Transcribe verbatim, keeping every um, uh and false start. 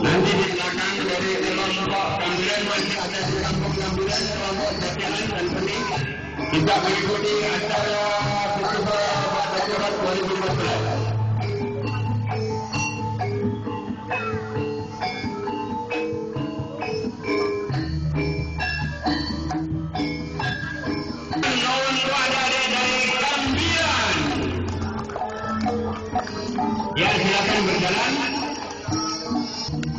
Nanti di belakang dari kelompok Gambiran masih ada di kampung Gambiran, kelompok Jatian dan Seni juga mengikuti acara Festival Batik Joran dua ribu empat belas. Untuk adik-adik dari Gambiran, ya silakan berjalan.